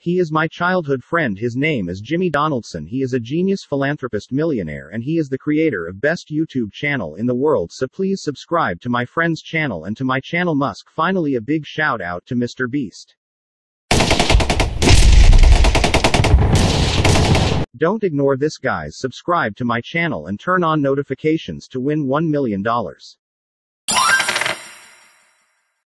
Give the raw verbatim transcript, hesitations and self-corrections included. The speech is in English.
He is my childhood friend. His name is Jimmy Donaldson. He is a genius philanthropist millionaire and he is the creator of best YouTube channel in the world, so please subscribe to my friend's channel and to my channel Musk. Finally, a big shout out to Mister Beast. Don't ignore this, guys. Subscribe to my channel and turn on notifications to win one million dollars.